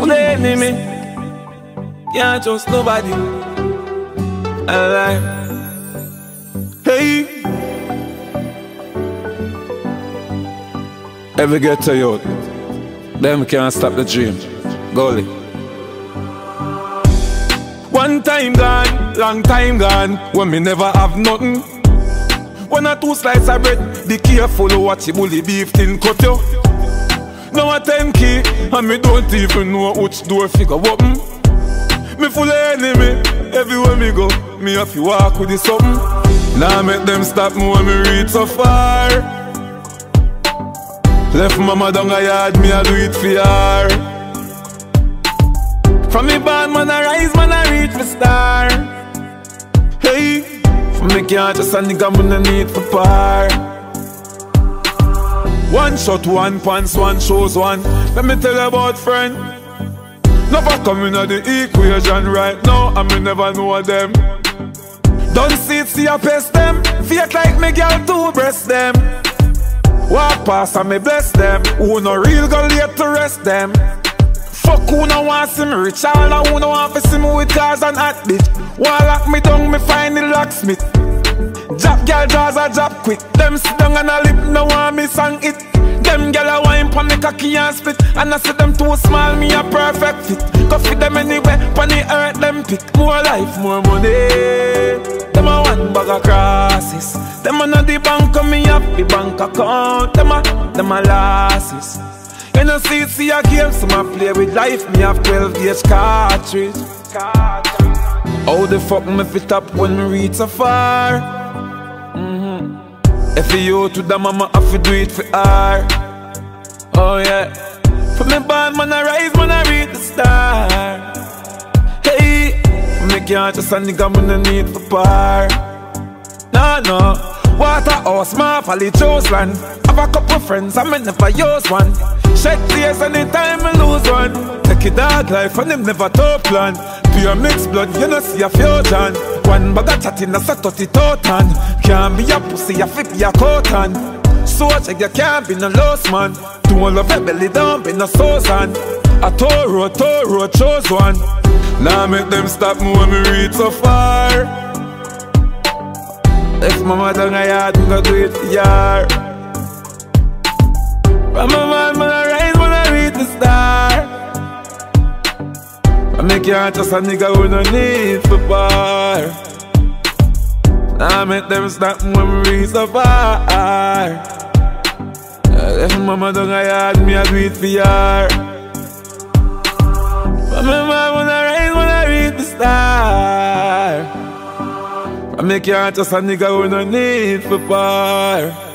full enemy. Can't trust nobody. Alright. Hey. Ever get to you? Them can't stop the dream. Goalie. One time gone, long time gone, when me never have nothing. One or two slices of bread, be careful what you bully beef thin cut you. Now a 10K, and me don't even know which door figure open. Me full of enemy, everywhere me go, me have to walk with this something. Now make them stop me when me reach so far. Left mama down a yard, me a do it for her. From me born, man I rise, man I reach for star. Hey, from me can't just a nigga, man I need for par. One shot, one pants, one shows one. Let me tell you about friend. Never coming at the equation right now, and me never know them. Don't see it, see I pest them. Fake like me girl to breast them. Walk past and me bless them. Who no real go late to rest them. Fuck who no want see me rich, all who no want to see me with cars and hot bitch. Wanna lock me down, me find the locksmith. Jab girl draws a jab quick. Them sit down and a lip, no want me song it. Them girl a wine pon the cocky and split. And I see them too small, me a perfect fit. Go fit them anywhere, pon the earth them pick. More life, more money. Them a one bag of crosses. Them a not the bank, me have the bank account. Them a losses. You know see a game, so I play with life. Me have 12 gauge cartridge. How the fuck me fit up when me reach so far? If you to the mama, I fi do it for her. Oh yeah. For me born, man I rise, man I reach the star. Hey, for me can't just a nigga, man I need for par. No. Waterhouse, Marfally, chose land. Have a couple friends, I may never use one. Shed tears anytime I lose one. Take it dog life and them never top plan. Pure mixed blood, you know see a fusion. One bag of chatting, that's a 30 totan. Can't be a pussy, a flip your coat on. So check you can't be no lost man. Do all of your belly down, be no sauce on. A Toro, chose one. Now make them stop me when me reach so far. If mama down a yard, me go do it for her. From my man, man I rise, man I reach the star. I make you just a nigga who no need for bar. I make them stop when we reach so far. If mama down a yard, me I do it for her. From my man, man I rise, man I reach the star. I make you just a nigga who no need for bar.